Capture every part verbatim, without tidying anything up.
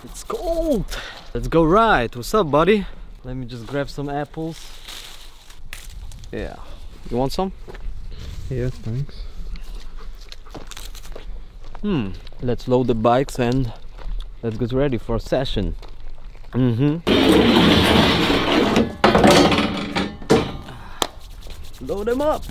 It's cold. Let's go ride. What's up, buddy? Let me just grab some apples. Yeah. You want some? Yes, thanks. Hmm. Let's load the bikes and let's get ready for a session. Mm-hmm. Load them up.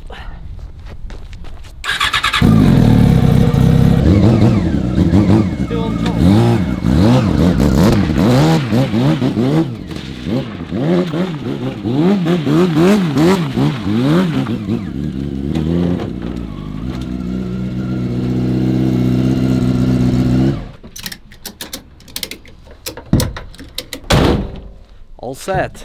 All set.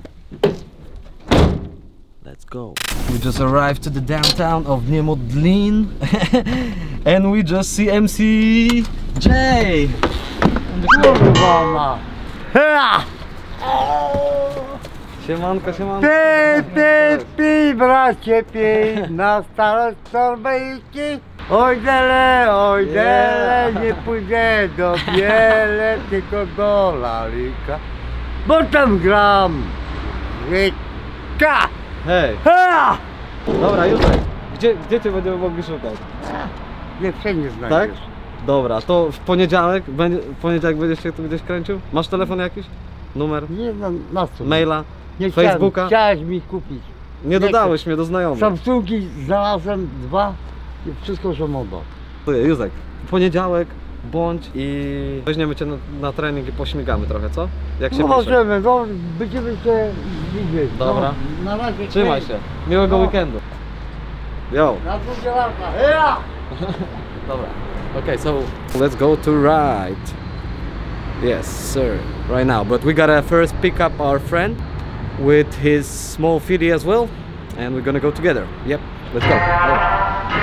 Let's go. We just arrived to the downtown of Niemodlin and we just see M C J. Siemanko, siemanko. Pij, pij, pij, bracie, pij, na starość torbejki. Oj dele, oj dele, nie pójdę do Biele, tylko do Lalika. Bo tam gram Ryka. Hej. Ha! Dobra, Józek, gdzie, gdzie ty będziemy mogli szukać? Nie wszędzie Tak? znajdziesz. Dobra, to w poniedziałek, będzie, w poniedziałek będziesz się tu gdzieś kręcił? Masz telefon jakiś? Numer? Nie na, na co? Maila? Nie Facebooka? Chciałem, chciałeś mi kupić. Nie dodałeś mnie do znajomych. Samsungi znalazłem dwa i wszystko są modo. Józek, w poniedziałek bądź i weźmiemy cię na, na trening i pośmigamy trochę, co? Jak się No pisze? możemy, no będziemy się widzieć. Dobra. No, na razie. Trzymaj się. Miłego No. weekendu. Yo. Na drugie lata. Heja! Dobra. Okay, so let's go to ride. Yes, sir. Right now, but we gotta first pick up our friend with his small fiddy as well, and we're gonna go together. Yep. Let's go. Go.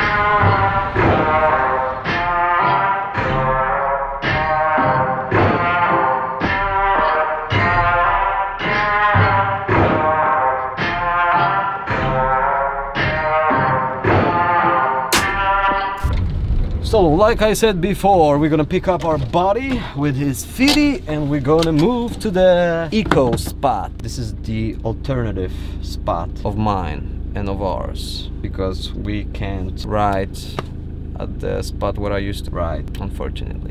So, like I said before, we're gonna pick up our buddy with his fiddy and we're gonna move to the eco spot. This is the alternative spot of mine and of ours because we can't ride at the spot where I used to ride, unfortunately.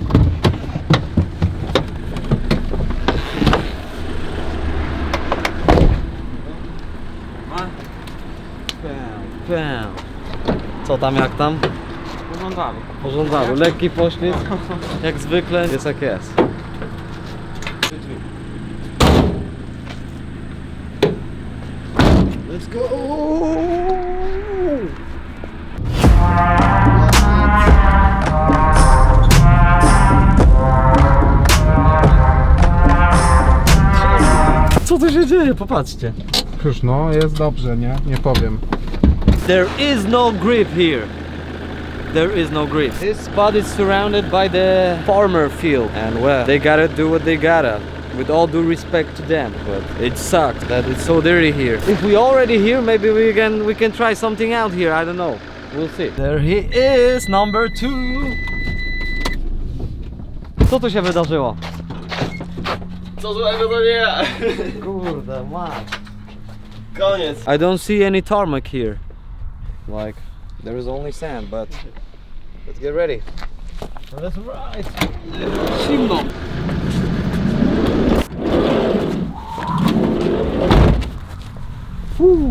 Bam, bam. Co tam, jak tam? Pożądamy. Pożądamy. Lekki poślizg, jak zwykle, jest jak jest. Let's go! Co tu się dzieje? Popatrzcie. Cóż, no jest dobrze, nie? Nie powiem. There is no grip here. There is no grip. This spot is surrounded by the farmer field, and well, they gotta do what they gotta. With all due respect to them, but it sucks that it's so dirty here. If we already here, maybe we can we can try something out here. I don't know. We'll see. There he is, number two. Co tu się wydarzyło? Co złego to nie! Kurde, man. Koniec! I don't see any tarmac here. Like, there is only sand, but let's get ready. Let's ride. Zimno. Woo.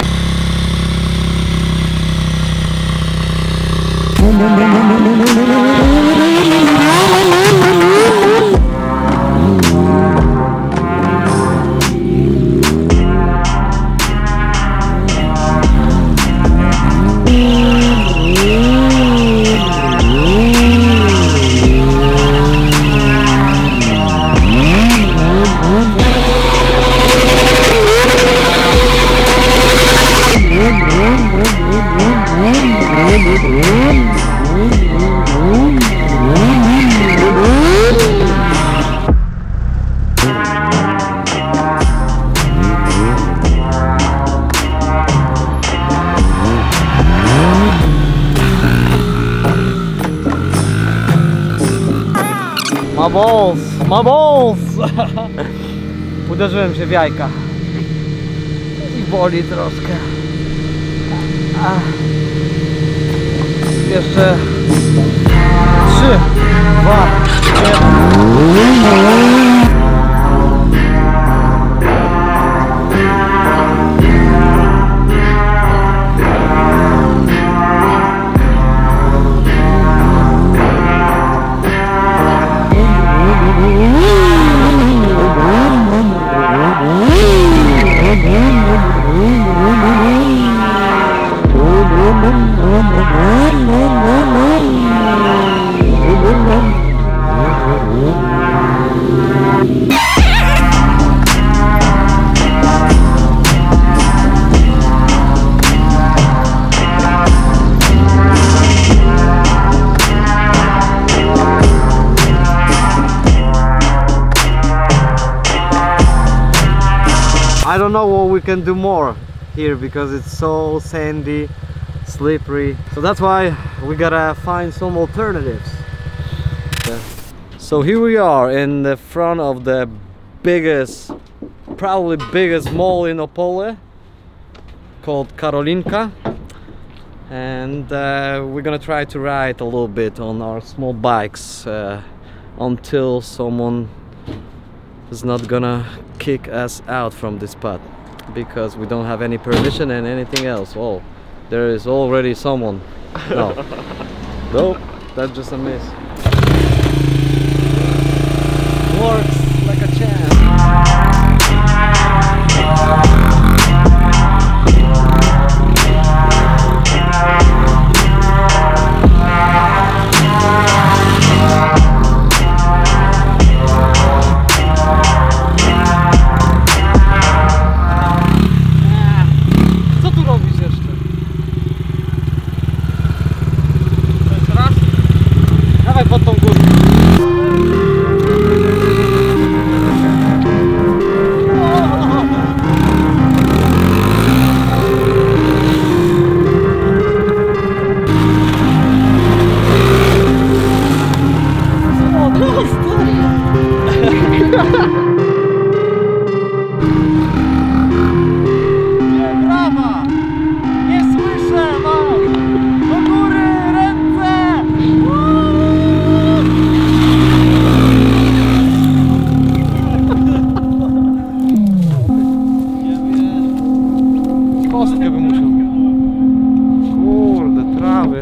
My balls. My balls! Uderzyłem się w jajka. I boli troszkę. A. Jeszcze trzy, dwa, jeden. I don't know what we can do more here because it's so sandy, slippery. So that's why we gotta find some alternatives. Yeah. So here we are in the front of the biggest, probably biggest mall in Opole, called Karolinka. And uh, we're gonna try to ride a little bit on our small bikes uh, until someone is not gonna kick us out from this spot, because we don't have any permission and anything else. Oh, there is already someone. No, nope, that's just a miss. Works like a champ. Pod tą górę. Brawa! Nie słyszę, mam! Do góry, ręce! Kostkę bym musiał. Kurde, trawy.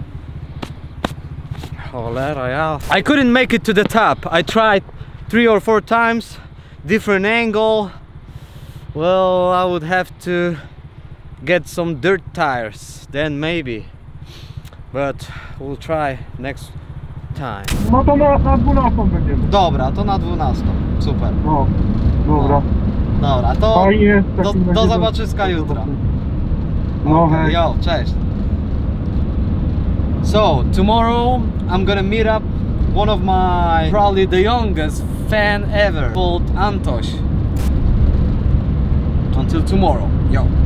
Cholera, ja. I couldn't make it to the top. I tried three or four times, different angle. Well, I would have to get some dirt tires, then maybe. But we'll try next time. No to na, na dwunastą będziemy. Dobra, to na dwunastą. Super. No, dobra. Dobra, to Fajnie, w do, takim do razie zobaczyska jutro. No hej. Yo, cześć. So, tomorrow I'm gonna meet up one of my, probably the youngest fan ever, called Antoś. Until tomorrow, yo.